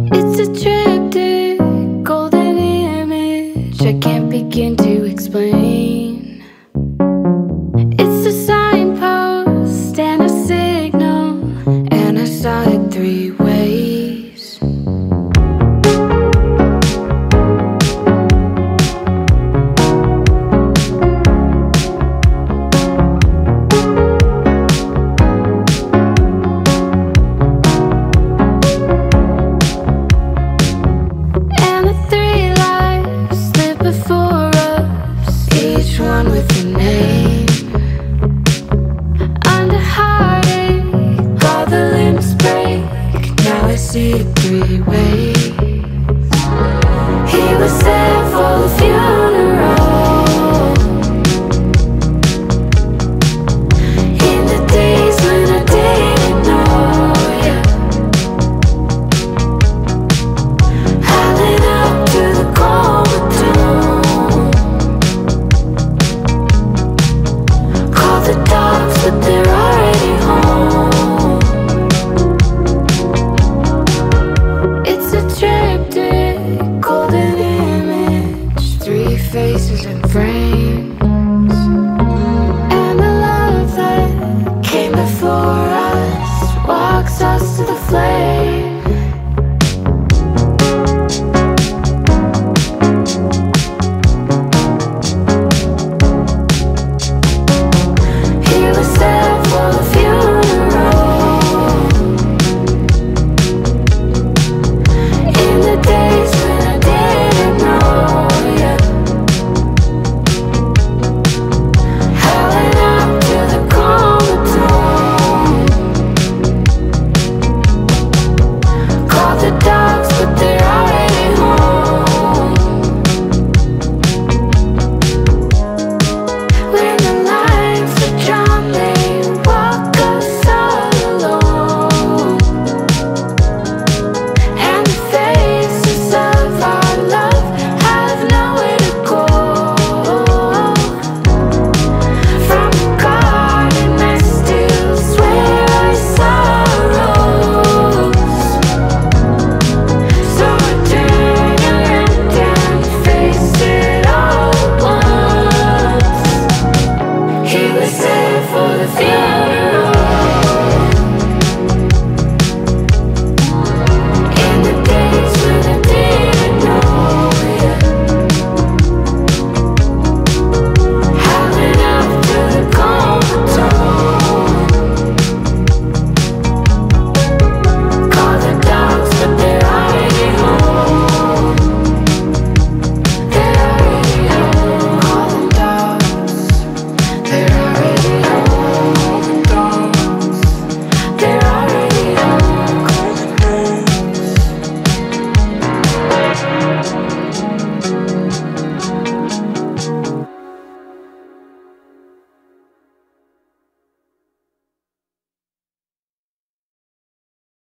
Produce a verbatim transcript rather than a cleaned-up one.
It's a triptych, golden image I can't begin to explain. It's a signpost and a signal, and I saw it three ways. And the three lives live before us, each one with a name. Under heartache, all the limbs break. Now I see it three ways. He was there for the few